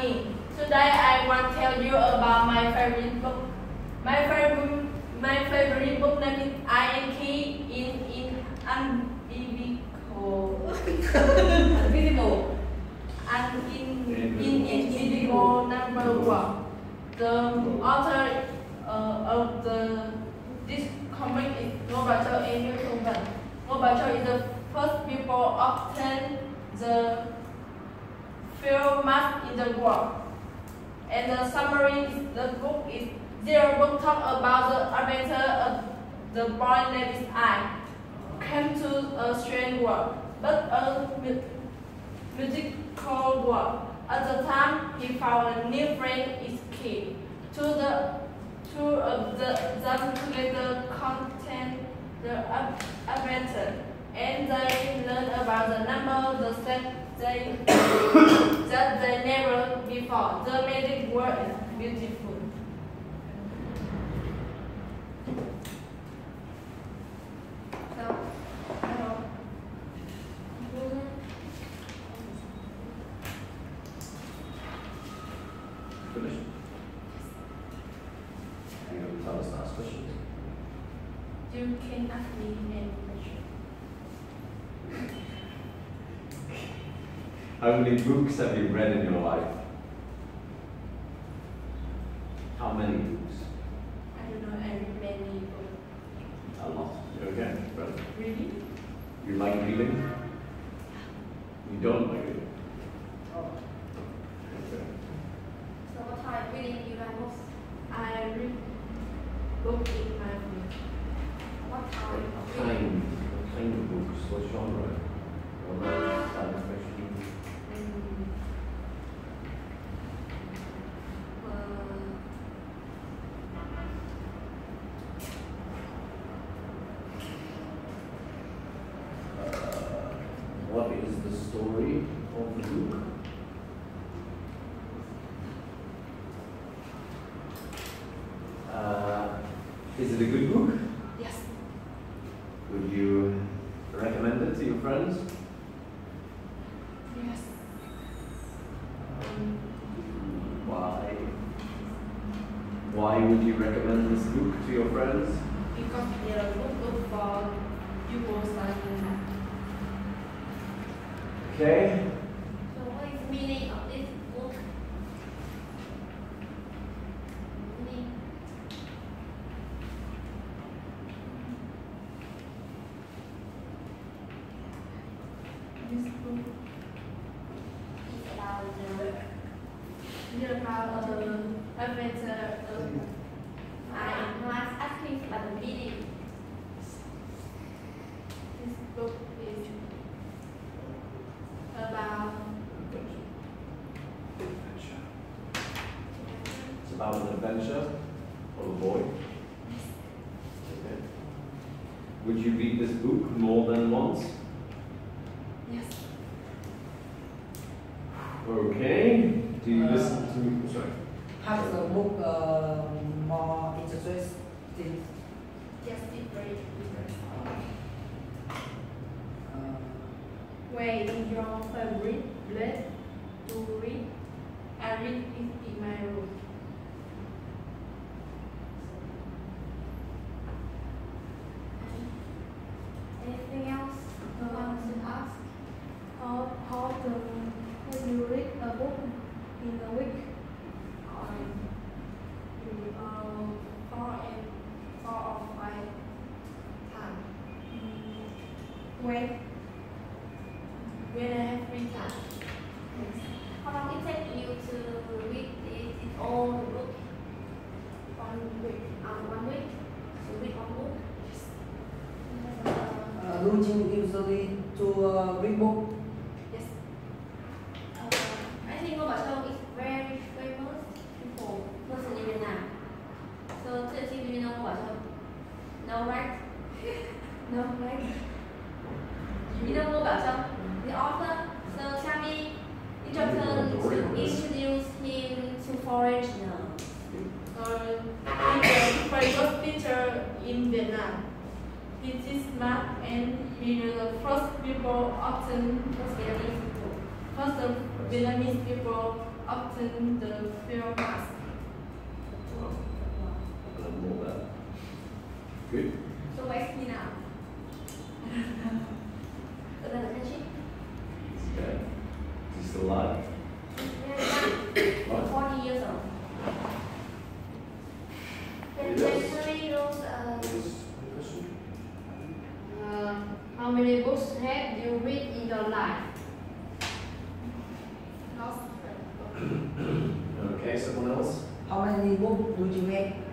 Sunny. Today I want to tell you about my favorite book. My favorite book name is I Am Key in Invisible number one. The author of this comic is Gorbachev and Newton. Gorbachev is the first people obtain the fuel mask in the world. And the summary is the book is their book talk about the adventure of the boy named I came to a strange world, but a musical world. At the time, he found a new friend is key. Two of them together content the adventure, and they learn about the number, the steps that they never before. The magic world is beautiful. Finished? Are you going to tell us the last questions? You can ask me any question. How many books have you read in your life? How many books? I don't know, I read many books. A lot. Okay, right. Really? You like reading? You don't like reading? Oh. Okay. So what type of reading you like most? I read books in my room. What type of What reading? kind of books? What genre? Romance, science fiction? What is the story of the book? Is it a good book? Yes. Would you recommend it to your friends? Yes. Why? Why would you recommend this book to your friends? Because they are good for people studying. Okay. So what is the meaning of this book? Meaning? This book It's about is about adventure. no, I'm asking about the meaning. This book is about Adventure. It's about an adventure of a boy. Okay. Would you read this book more than once? yes. Okay. Do you listen to? Sorry. Has the book more interesting? Just different. Uh, Where is your favorite place to read? I read it in my room. Anything else you want to ask? How do you read a book in a week? Four or five times. When I have free time. How long it take you to read its own book? 1 week. 1 week? To read one book? do you usually to read book? Yes. I think Gorbachev is very famous person in Vietnam. So do you know Gorbachev? No, right? No, right? You know Gorbachev, the author. So tell me, introduce him to foreigners. He was teacher in Vietnam. He is smart and he is the first people often Those Vietnamese people. first the Vietnamese people obtain the film mask. Wow. And more that. Good. So where's he now? Another country? Okay. Is he still alive? Yeah, Right. 40 years old. Can Yes. you tell me those, how many books have you read in your life? Okay, someone else? How many books do you have?